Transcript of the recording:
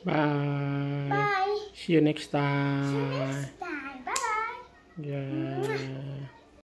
Bye. Bye. See you next See you time. next time. Bye bye. Yeah.